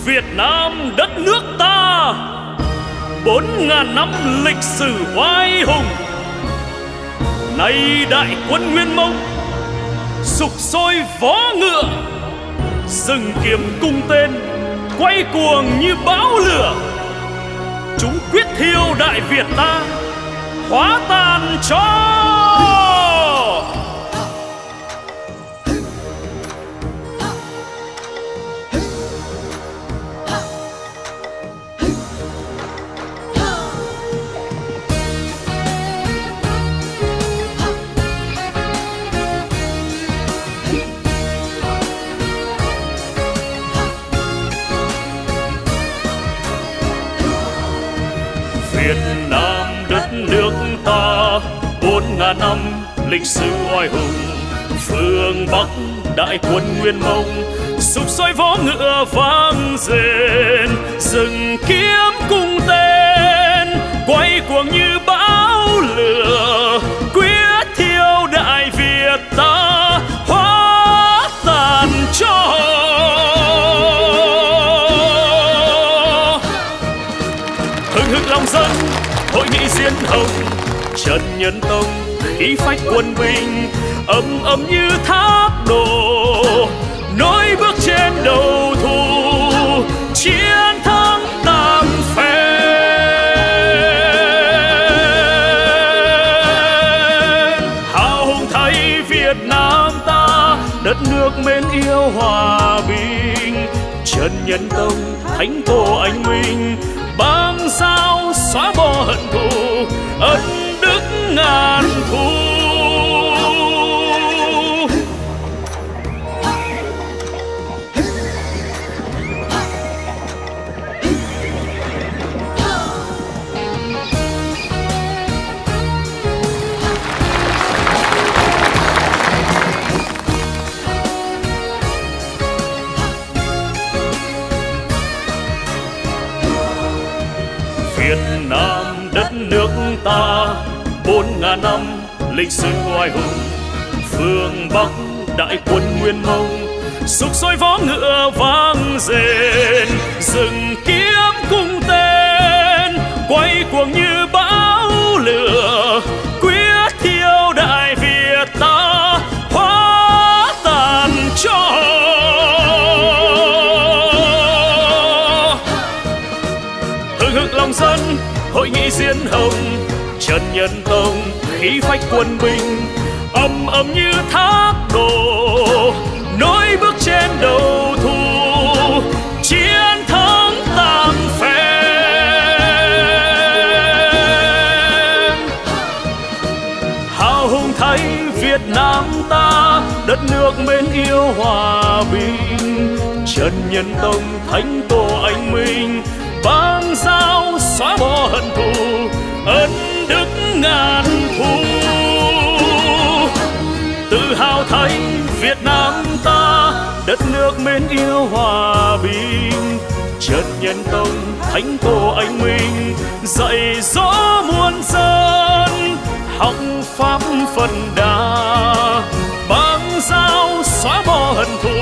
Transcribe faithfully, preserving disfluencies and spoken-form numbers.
Việt Nam đất nước ta, bốn ngàn năm lịch sử oai hùng. Nay đại quân Nguyên Mông sục sôi vó ngựa, rừng kiếm cung tên quay cuồng như bão lửa. Chúng quyết thiêu Đại Việt ta, hóa tàn cho. Việt Nam đất nước ta, bốn ngàn năm lịch sử oai hùng. Phương Bắc đại quân Nguyên Mông sục sôi vó ngựa vang rền, rừng kiếm cung tên quay cuồng như bão lửa. Quyết thiêu Đại Việt ta, hóa tàn cho. Hừng hực lòng dân, hội nghị diên hồng, Trần Nhân Tông khí phách quân binh, ầm ầm như thác đổ, nối bước trên đầu thù, chiến thắng tam phen. Hào hùng thay Việt Nam ta, đất nước mến yêu hòa bình. Trần Nhân Tông thánh tổ anh minh, băng sao xóa bỏ hận thù, ân đức ngàn thu. Việt Nam đất nước ta, bốn ngàn năm lịch sử oai hùng. Phương Bắc đại quân Nguyên Mông sục sôi vó ngựa vang rền, rừng kiếm cung tên quay cuồng như bão lửa. Quyết thiêu Đại Việt ta, hóa tàn cho. Hừng hực lòng dân, hội nghị diên hồng, Trần Nhân Tông khí phách quân binh, ầm ầm như thác đổ, nối bước trên đầu thù, chiến thắng tam phen. Hào hùng thay Việt Nam ta, đất nước mến yêu hòa bình. Trần Nhân Tông thánh tổ anh minh, băng giao xóa bỏ hận thù, ân đức ngàn thu. Tự hào thay Việt Nam ta, đất nước mến yêu hòa bình. Trần Nhân Tông thánh tổ anh minh, dạy dỗ muôn dân học pháp phần đà. Băng giao xóa bỏ hận thù,